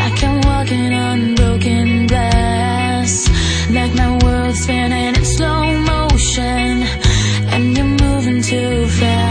like I'm walking on broken glass, like my world's spinning in slow motion, and you're moving too fast.